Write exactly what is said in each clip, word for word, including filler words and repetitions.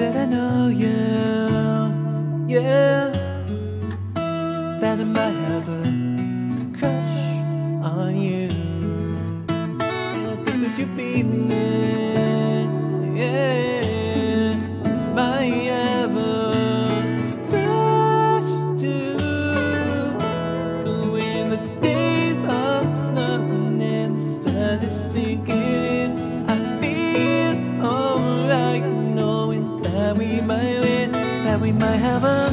that I know you, yeah, that I might have a crush on you. What could you be there? Yeah, might have a crush too. But when the days are snowing and the sun is sinking, I feel alright knowing that we might win, that we might have a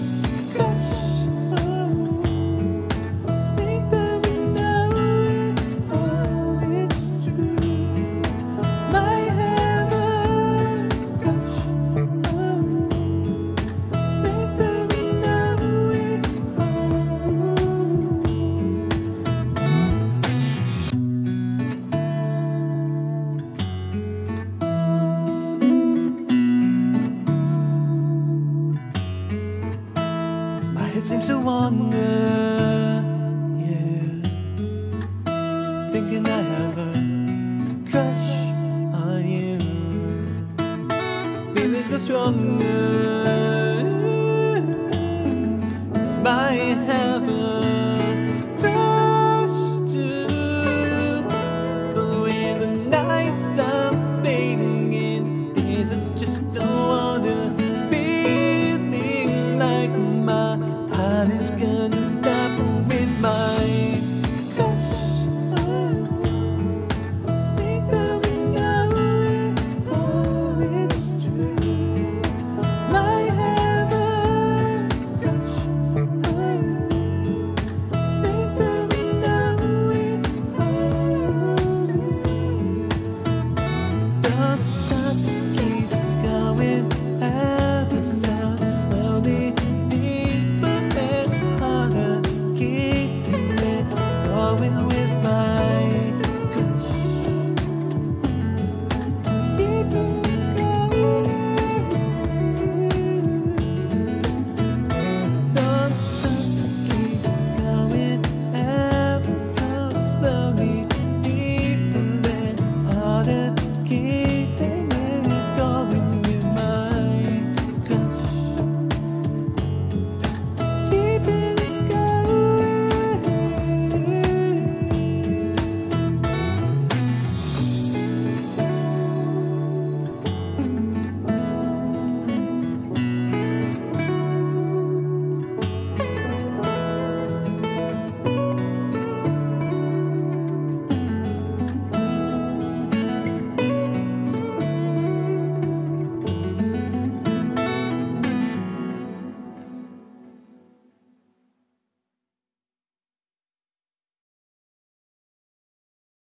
it seems to wander, yeah, thinking I have a crush on you. Feelings go stronger, might have a crush too. But when the nights start fading and the days I just don't want to, feeling like my heart is gonna